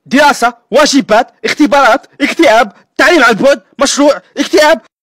دراسة، واجبات، اختبارات، اكتئاب، تعليم عن بعد، مشروع، اكتئاب.